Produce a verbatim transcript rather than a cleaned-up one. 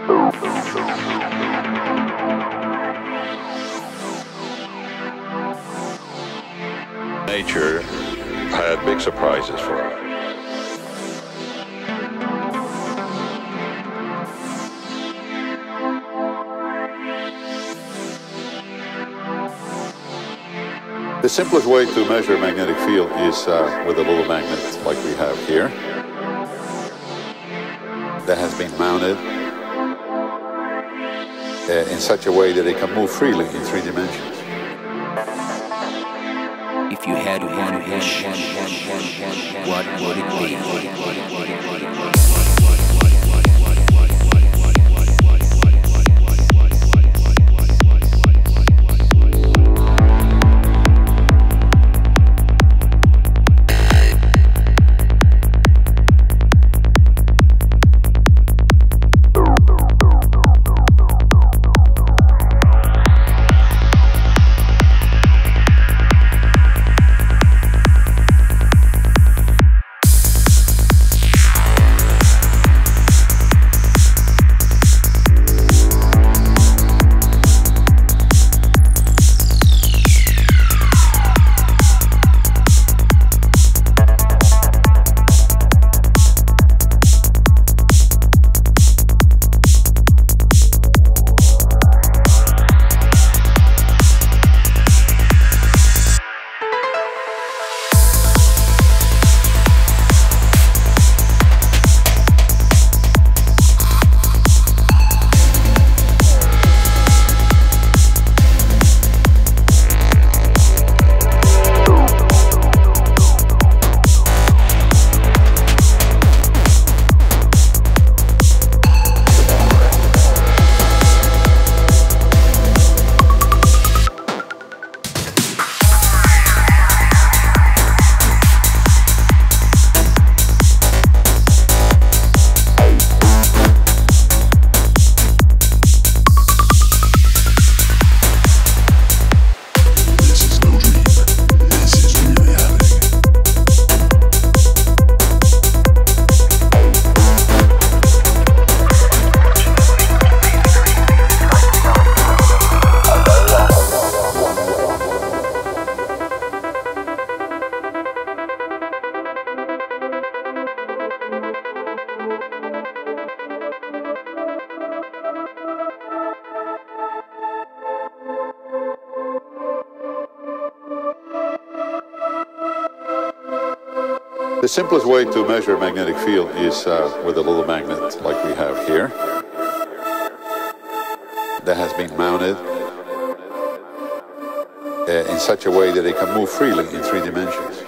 Nature had big surprises for us. The simplest way to measure magnetic field is uh, with a little magnet like we have here that has been mounted uh, in such a way that it can move freely in three dimensions. If you had one wish, what would it be? The simplest way to measure magnetic field is uh, with a little magnet like we have here that has been mounted uh, in such a way that it can move freely in three dimensions.